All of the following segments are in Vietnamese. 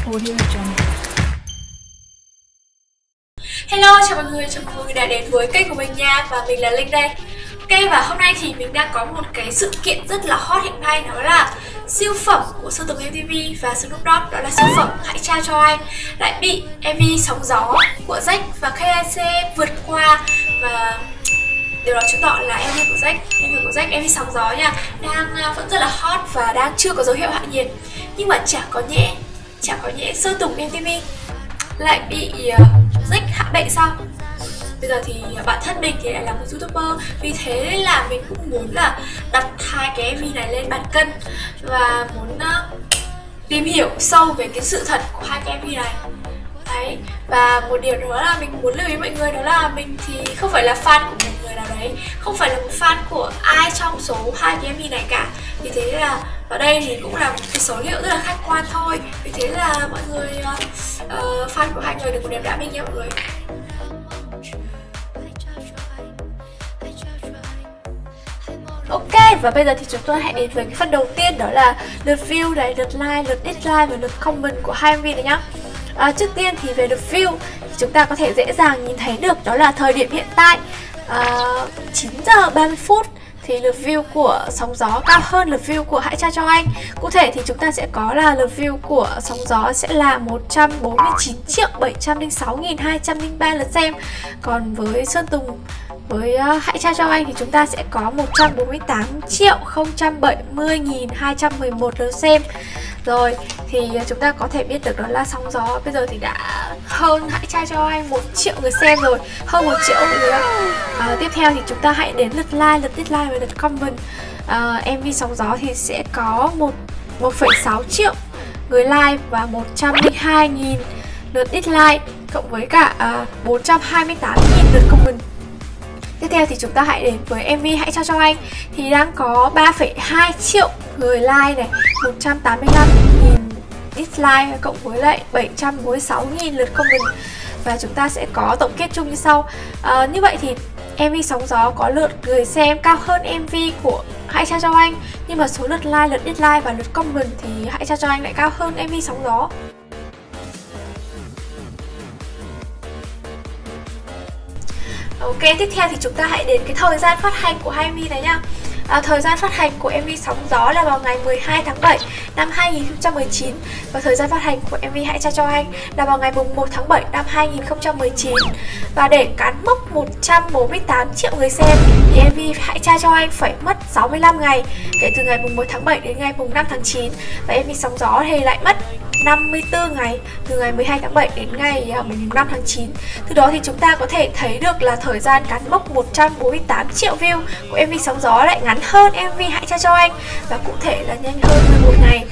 Audio Jungle. Hello, chào mọi người đã đến với kênh của mình nha. Và mình là Linh đây. Ok, và hôm nay thì mình đang có một cái sự kiện rất là hot hiện nay. Đó là siêu phẩm của Sơn Tùng MTV và Snoop Dogg. Đó là siêu phẩm Hãy Trao Cho Anh lại bị MV Sóng Gió của Jack và KIC vượt qua. Và điều đó chứng tỏ là MV của Jack, MV Sóng Gió nha, đang vẫn rất là hot và đang chưa có dấu hiệu hạ nhiệt. Nhưng mà chả có nhẽ Sơn Tùng MTV lại bị Jack hạ bệ sao? Bây giờ thì bản thân mình thì lại là một YouTuber, vì thế là mình cũng muốn là đặt hai cái MV này lên bàn cân và muốn tìm hiểu sâu về cái sự thật của hai cái MV này. Đấy, và một điều đó là mình muốn lưu ý mọi người, đó là mình thì không phải là fan của một người nào đấy, không phải là một fan của ai trong số hai cái MV này cả. Vì thế là ở đây thì cũng là một cái số liệu rất là khách quan thôi. Vì thế là mọi người fan của hai người đừng có đẹp đẽ mình nha mọi người. Ok, và bây giờ thì chúng tôi hãy đến với cái phần đầu tiên, đó là lượt view này, lượt like, lượt dislike và lượt comment của hai MV này nhá. Trước tiên thì về lượt view thì chúng ta có thể dễ dàng nhìn thấy được, đó là thời điểm hiện tại 9 giờ 30 phút thì lượt view của Sóng Gió cao hơn lượt view của Hãy Trao Cho Anh. Cụ thể thì chúng ta sẽ có là lượt view của Sóng Gió sẽ là 149.706.203 lượt xem. Còn với Sơn Tùng, với Hãy Trao Cho Anh thì chúng ta sẽ có 148.070.211 lượt xem. Rồi thì chúng ta có thể biết được đó là Sóng Gió bây giờ thì đã hơn Hãy Trao Cho Anh 1 triệu người xem rồi, hơn 1 triệu người. Tiếp theo thì chúng ta hãy đến lượt like, lượt dislike và lượt comment. MV Sóng Gió thì sẽ có 1,6 triệu người like và 102.000 lượt dislike, cộng với cả 428.000 lượt comment. Tiếp theo thì chúng ta hãy đến với MV Hãy Trao Cho Anh thì đang có 3,2 triệu người like này, 185.000 dislike cộng với lại 746.000 lượt comment. Và chúng ta sẽ có tổng kết chung như sau. Như vậy thì MV Sóng Gió có lượt người xem cao hơn MV của Hãy Trao Cho Anh, nhưng mà số lượt like, lượt dislike và lượt comment thì Hãy Trao Cho Anh lại cao hơn MV Sóng Gió. Ok, tiếp theo thì chúng ta hãy đến cái thời gian phát hành của hai MV này nhá. Thời gian phát hành của MV Sóng Gió là vào ngày 12 tháng 7 năm 2019. Và thời gian phát hành của MV Hãy Trao Cho Anh là vào ngày 1 tháng 7 năm 2019. Và để cán mốc 148 triệu người xem thì MV Hãy Trao Cho Anh phải mất 65 ngày, kể từ ngày 1 tháng 7 đến ngày 5 tháng 9. Và MV Sóng Gió thì lại mất 54 ngày, từ ngày 12 tháng 7 đến ngày 5 tháng 9. Từ đó thì chúng ta có thể thấy được là thời gian cán mốc 148 triệu view của MV Sóng Gió lại ngắn hơn MV Hãy Trao Cho Anh, và cụ thể là nhanh hơn 11 ngày.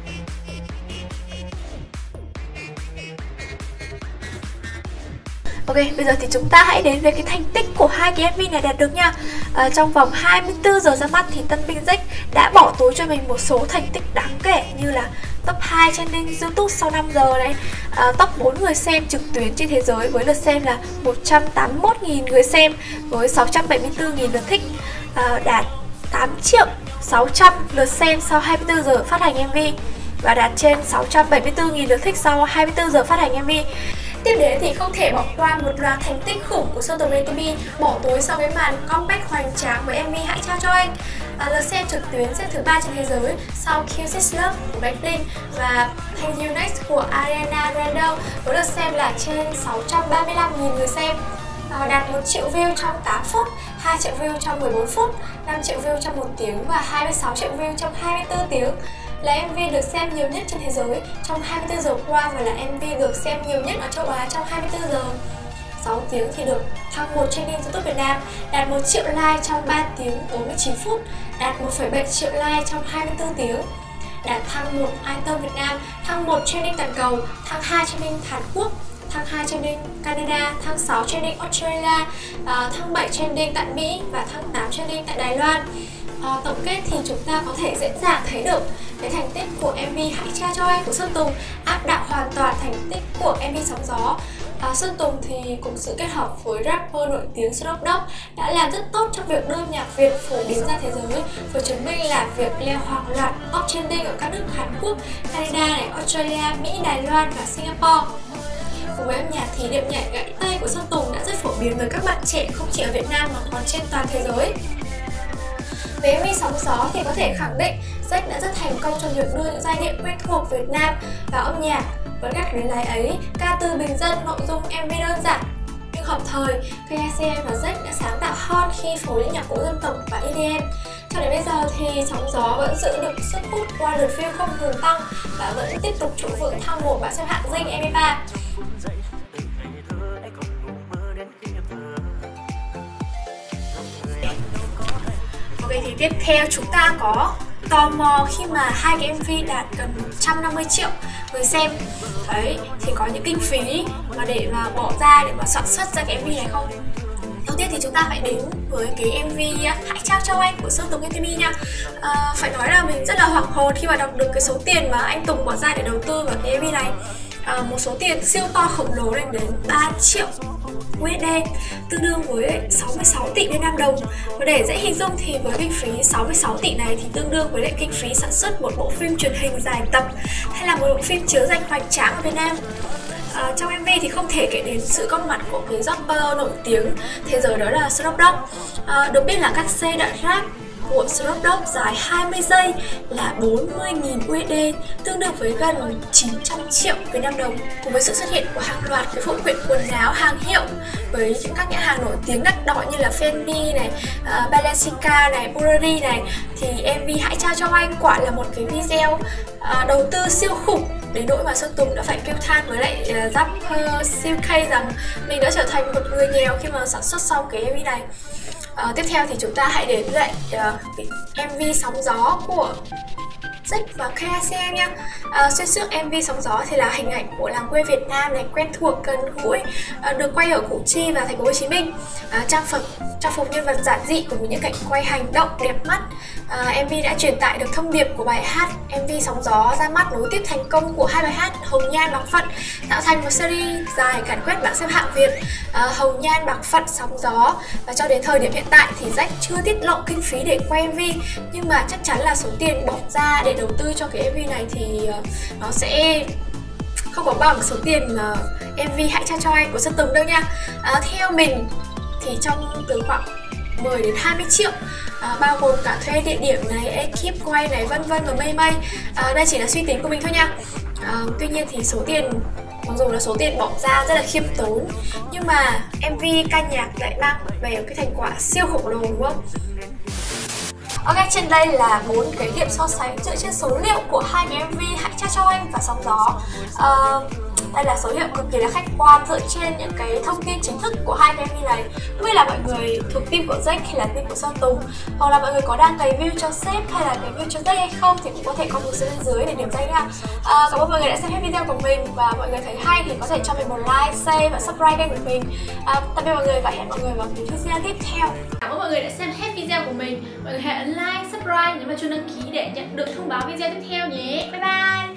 Ok, bây giờ thì chúng ta hãy đến với cái thành tích của hai cái MV này đạt được nha. Trong vòng 24 giờ ra mắt thì tân binh Jack đã bỏ túi cho mình một số thành tích đáng kể, như là top 2 trending YouTube sau 5 giờ này, top 4 người xem trực tuyến trên thế giới với lượt xem là 181.000 người xem với 674.000 lượt thích, đạt 8.600.000 lượt xem sau 24 giờ phát hành MV và đạt trên 674.000 lượt thích sau 24 giờ phát hành MV. Tiếp đến thì không thể bỏ qua một loạt thành tích khủng của Sơn Tùng MTV bỏ túi sau cái màn comeback hoành tráng với MV Hãy Trao Cho Anh. Lượt xem trực tuyến xếp thứ 3 trên thế giới sau Kill This Love của Blackpink và Thank You Next của Ariana Grande với lượt xem là trên 635.000 người xem, đạt 1 triệu view trong 8 phút, 2 triệu view trong 14 phút, 5 triệu view trong 1 tiếng và 26 triệu view trong 24 tiếng. Là MV được xem nhiều nhất trên thế giới trong 24 giờ qua và là MV được xem nhiều nhất ở châu Á trong 24 giờ. 6 tiếng thì được thăng 1 trending YouTube Việt Nam, đạt 1 triệu like trong 3 tiếng 49 phút, đạt 1,7 triệu like trong 24 tiếng. Đạt thăng 1 item Việt Nam, thăng 1 trending toàn cầu, thăng 2 trending Hàn Quốc, thăng 2 trending Canada, thăng 6 trending Australia, thăng 7 trending tại Mỹ và thăng 8 trending tại Đài Loan. Tổng kết thì chúng ta có thể dễ dàng thấy được cái thành tích của MV Hãy Trao Cho Anh của Sơn Tùng áp đảo hoàn toàn thành tích của MV Sóng Gió. Sơn Tùng thì cùng sự kết hợp với rapper nổi tiếng Snoop Dogg đã làm rất tốt trong việc đưa nhạc Việt phổ biến ra thế giới, và chứng minh là việc leo hàng loạt top trending ở các nước Hàn Quốc, Canada này, Australia, Mỹ, Đài Loan và Singapore. Cùng với âm nhạc thì điệu nhảy gãy tay của Sơn Tùng đã rất phổ biến với các bạn trẻ không chỉ ở Việt Nam mà còn trên toàn thế giới. Về MV Sóng Gió thì có thể khẳng định Jack đã rất thành công trong việc đưa những giai điệu quen thuộc Việt Nam vào âm nhạc. Với cách luyến lái ấy, ca từ bình dân, nội dung MV đơn giản nhưng hợp thời, KCM và Jack đã sáng tạo hơn khi phối những nhạc cụ dân tộc và EDM. Cho đến bây giờ thì Sóng Gió vẫn giữ được sức hút qua lượt view không ngừng tăng và vẫn tiếp tục trụ vững thang 1 bảng xếp hạng Zing MP3. Ok, thì tiếp theo chúng ta có Tò Mò khi mà hai cái MV đạt gần 150 triệu người xem. Đấy, thì có những kinh phí mà để mà bỏ ra để mà soạn xuất ra cái MV này không? Đầu tiên thì chúng ta phải đến với cái MV Hãy Trao Cho Anh của Sơn Tùng MTV nha. Phải nói là mình rất là hoảng hồn khi mà đọc được cái số tiền mà anh Tùng bỏ ra để đầu tư vào cái MV này. Một số tiền siêu to khổng lồ lên đến 3 triệu USD, tương đương với 66 tỷ Việt Nam đồng. Và để dễ hình dung thì với kinh phí 66 tỷ này thì tương đương với lại kinh phí sản xuất một bộ phim truyền hình dài tập hay là một bộ phim chiếu rạch hoành tráng ở Việt Nam. Trong MV thì không thể kể đến sự góp mặt của cái rapper nổi tiếng thế giới đó là Snoop Dogg. Được biết là các xe đoạn rap của Snoop Dogg dài 20 giây là 40.000 USD, tương đương với gần 900 triệu Việt Nam đồng. Cùng với sự xuất hiện của hàng loạt cái phụ kiện quần áo hàng hiệu với các nhãn hàng nổi tiếng đắt đỏ như là Fendi này, Balenciaga này, Burberry này, thì MV Hãy Trao Cho Anh quả là một cái video đầu tư siêu khủng đến nỗi mà Sơn Tùng đã phải kêu than với lại rapper siêu K rằng mình đã trở thành một người nghèo khi mà sản xuất xong cái MV này. Tiếp theo thì chúng ta hãy đến lại MV Sóng Gió của Jack và KCM nha. Xuyên suốt MV Sóng Gió thì là hình ảnh của làng quê Việt Nam này, quen thuộc, gần gũi, được quay ở Củ Chi và thành phố Hồ Chí Minh. Trang phục nhân vật giản dị cùng với những cảnh quay hành động đẹp mắt. MV đã truyền tải được thông điệp của bài hát. MV Sóng Gió ra mắt nối tiếp thành công của hai bài hát Hồng Nhan Bạc Phận, tạo thành một series dài càn quét bảng xếp hạng Việt. Hồng Nhan Bạc Phận Sóng Gió, và cho đến thời điểm hiện tại thì Jack chưa tiết lộ kinh phí để quay MV, nhưng mà chắc chắn là số tiền bỏ ra để đầu tư cho cái MV này thì nó sẽ không có bằng số tiền MV Hãy Trao Cho Anh của Sơn Tùng đâu nha. Theo mình thì trong từ khoảng 10 đến 20 triệu, bao gồm cả thuê địa điểm này, ekip quay này, vân vân và mây mây. Đây chỉ là suy tính của mình thôi nha. Tuy nhiên thì số tiền, mặc dù là số tiền bỏ ra rất là khiêm tốn, nhưng mà MV ca nhạc lại mang về cái thành quả siêu khổng lồ, đúng không? Ok, trên đây là 4 cái điểm so sánh dựa trên số liệu của hai cái MV Hãy Trao Cho Anh và Sóng Gió. Đây là số liệu cực kỳ là khách quan dựa trên những cái thông tin chính thức của hai cái MV này. Không biết là mọi người thuộc team của Jack hay là team của Sơn Tùng, hoặc là mọi người có đang cày view cho sếp hay là cày view cho Jack hay không thì cũng có thể comment xuống bên dưới để điểm danh nha. Cảm ơn mọi người đã xem hết video của mình, và mọi người thấy hay thì có thể cho mình một like, share và subscribe kênh của mình. Tạm biệt mọi người và hẹn mọi người vào những video tiếp theo. Cảm ơn mọi người đã xem hết video của mình. Mọi người hãy ấn like, subscribe, nhấn vào chuông đăng ký để nhận được thông báo video tiếp theo nhé. Bye bye.